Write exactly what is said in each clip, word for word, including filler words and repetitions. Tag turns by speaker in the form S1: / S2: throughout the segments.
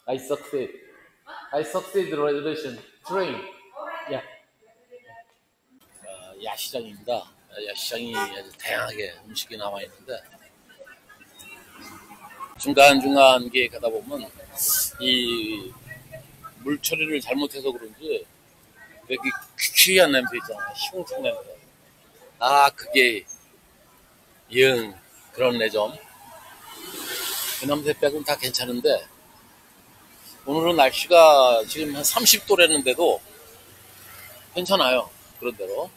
S1: I succeed. I succeed resolution. Train. Yeah. 어, 야시장입니다. 야시장이 아주 다양하게 음식이 나와 있는데 중간중간 게 가다 보면 이 물 처리를 잘못해서 그런지 여기 귀한 냄새 있잖아요. 시궁창 냄새. 아, 그게 영 그런 내점. 그 냄새 빼고는 다 괜찮은데 오늘은 날씨가 지금 한 삼십 도랬는데도 괜찮아요. 그런 대로.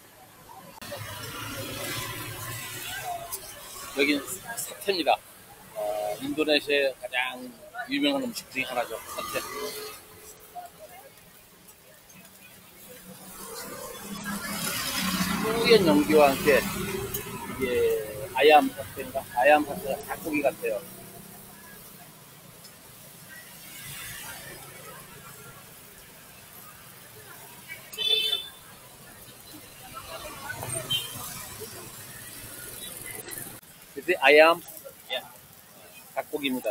S1: 여긴 사태입니다. 어, 인도네시아의 가장 유명한 음식 중에 하나죠. 사태. 뿌연 연기와 함께 이게 아얌 사태인가? 아얌 사태가 닭고기 같아요. 그때 아얌, 예, 닭고기입니다.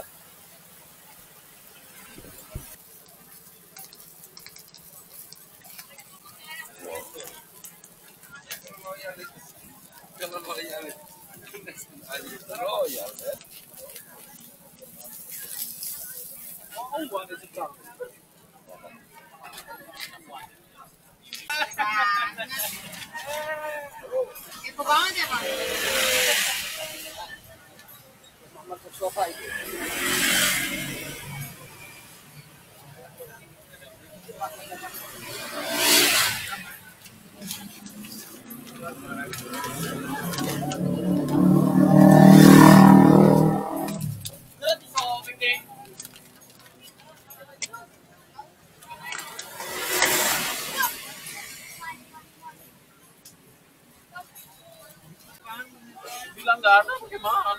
S2: Ito ba nga ba?
S1: Bilang nggak ada, bagaimana?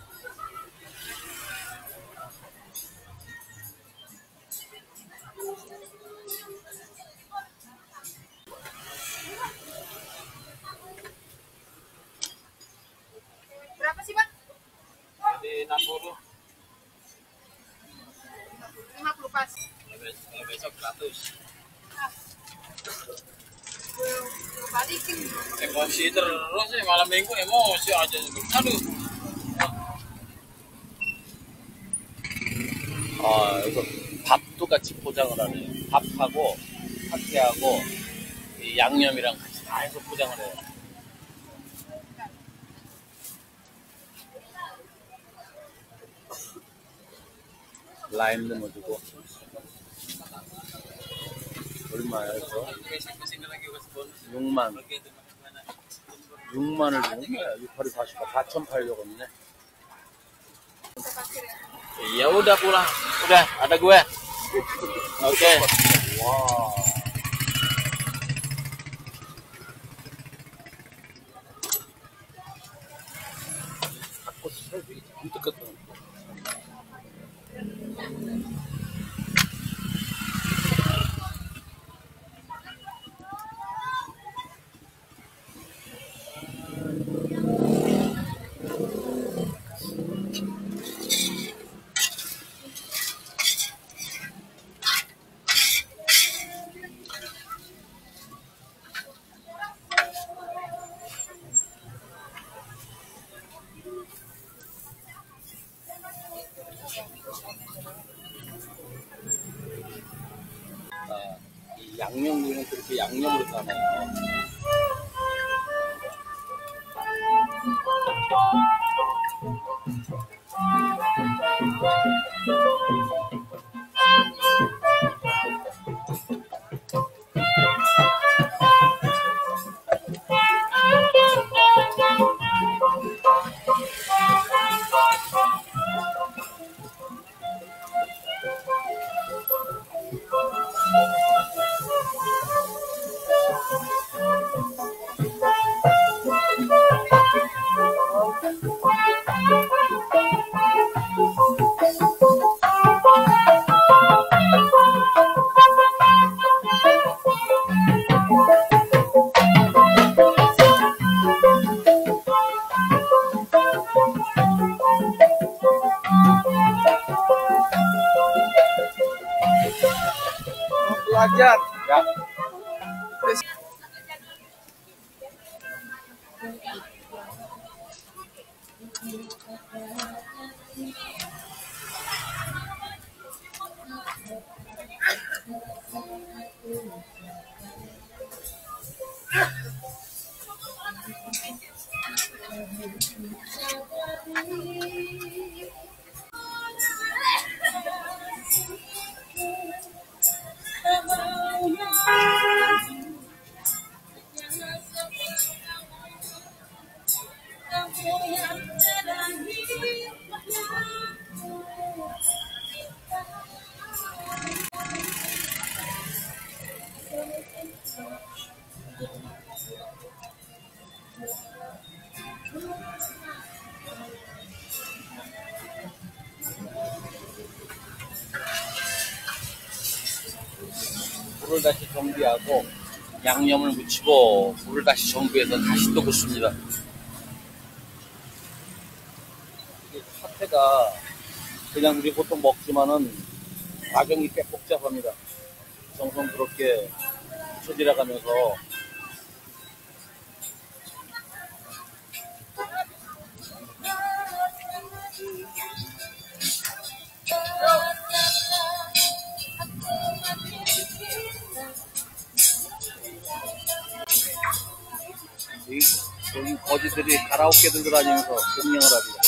S2: Berapa sih, Bang?
S1: Jadi enam puluh.
S2: lima puluh pas.
S1: Kalau besok seratus.
S2: Balikin.
S1: Emosi terus sih, malam minggu emosi aja. Aduh. 아, 여기서 밥도 같이 포장을 하네. 밥하고 사태하고 이 양념이랑 같이 다 해서 포장을 해요. 라임도 넣어주고. 얼마야, 이거? 육만. 육만을 주는 거야. 육팔이 사십가. 사천팔백 원이네. Ya udah pulang, udah ada gue. Oke. Okay. Wow. Aku sih itu ketemu. 양념구이는 그렇게 양념으로 담아요.
S3: ajar.
S1: Ya. 물을 다시 정비하고 양념을 묻히고 물을 다시 정비해서 다시 또 굽습니다. 이게 사태가 그냥 우리 보통 먹지만은 과정이 꽤 복잡합니다. 정성스럽게 쳐들어가면서 여기, 여기 거지들이 가라오케 들고 다니면서 공연을 합니다.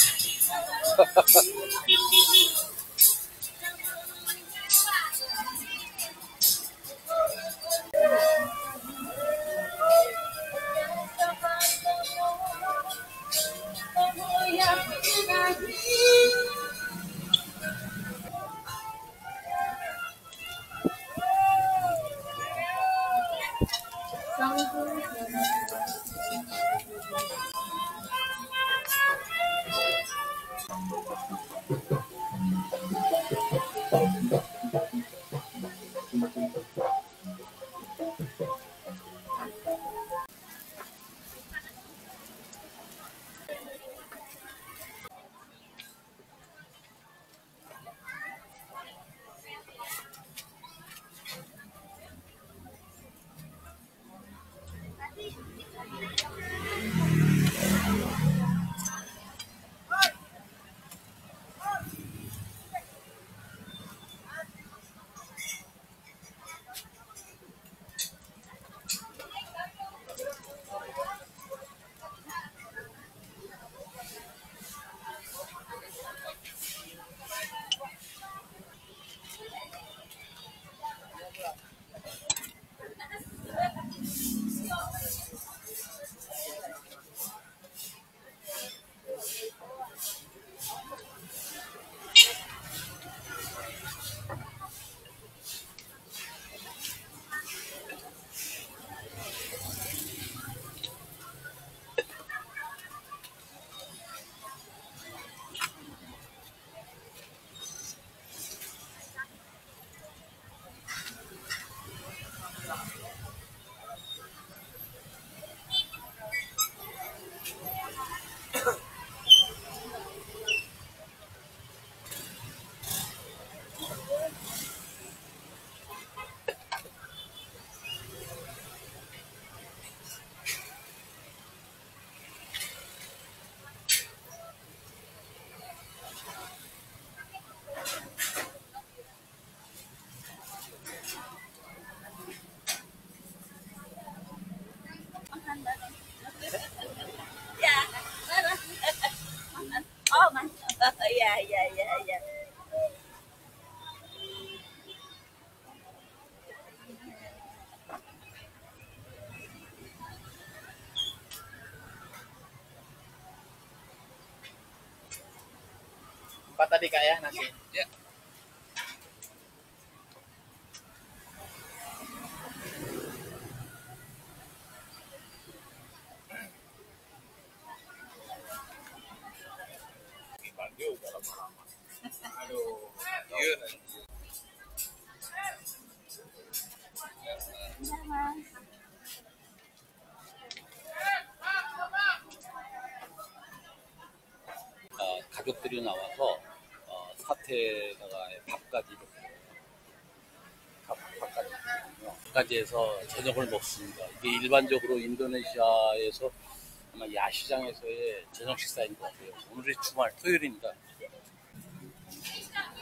S4: Iya, iya, iya, iya.
S1: Empat tadi kak ya nasi. Ya. Juga lama-lama. Aduh. Iya. 어, 가족들이 나와서 어, 사태에다가 밥까지 밥, 밥까지 밥까지 해서 저녁을 먹습니다. 이게 일반적으로 인도네시아에서 아마 야시장에서의 저녁 식사인 것 같아요. 오늘이 주말 토요일입니다.